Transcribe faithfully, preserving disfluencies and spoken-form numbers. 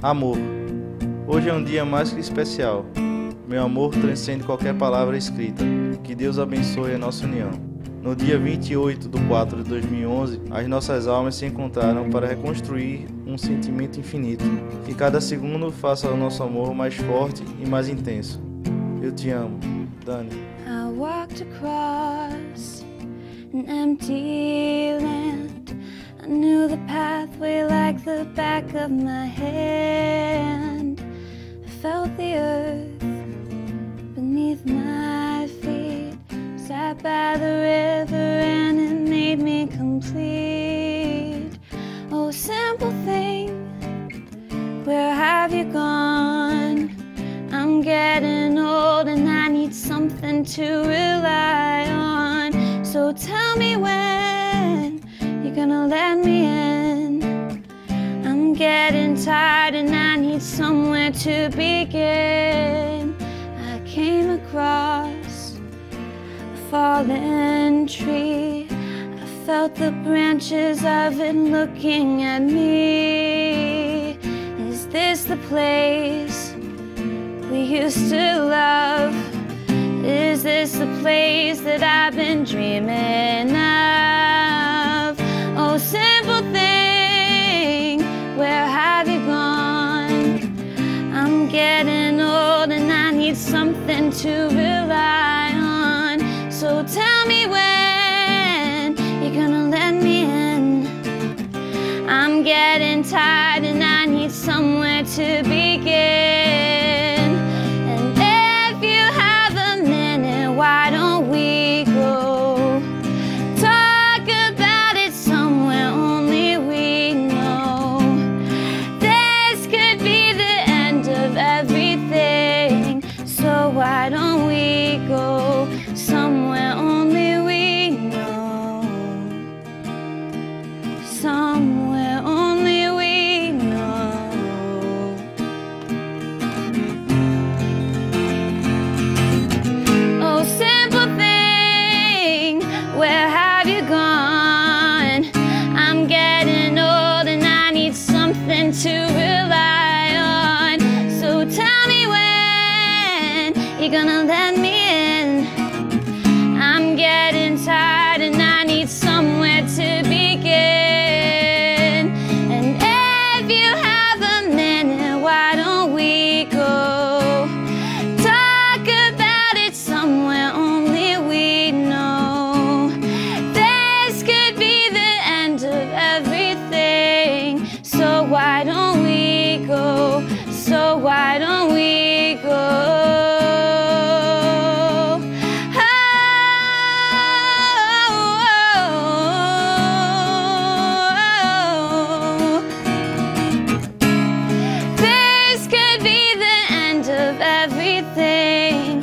Amor. Hoje é um dia mais que especial. Meu amor transcende qualquer palavra escrita. Que Deus abençoe a nossa união. No dia vinte e oito de quatro de dois mil e onze, as nossas almas se encontraram para reconstruir um sentimento infinito. Que cada segundo faça o nosso amor mais forte e mais intenso. Eu te amo, Dani. I walked across an empty land. I knew the pathway like the back of my hand. I felt the earth beneath my feet. Sat by the river and it made me complete. Oh, simple thing, where have you gone? I'm getting old and I need something to rely on. So tell me when you're gonna let me in. I'm getting tired and I need somewhere to begin. I came across a fallen tree. I felt the branches of it looking at me. Is this the place we used to love? Is this the place that I've been dreaming of? Oh, simple thing, where have you gone? I'm getting old and I need something to rely on. So tell me when you're gonna let me in. I'm getting tired and I need somewhere to begin. And if you have a minute, why don't we go talk about it somewhere only we know? This could be the end of everything, so why don't we go somewhere only we know? Somewhere only we know. Oh, simple thing, where have you gone? I'm getting old and I need something to rely on. So tell me when you're gonna let me in. I'm getting tired and I need somewhere to begin. And if you have a minute, why don't we go talk about it somewhere only we know? This could be the end of everything, so why don't we go? So why don't we go? This could be the end of everything,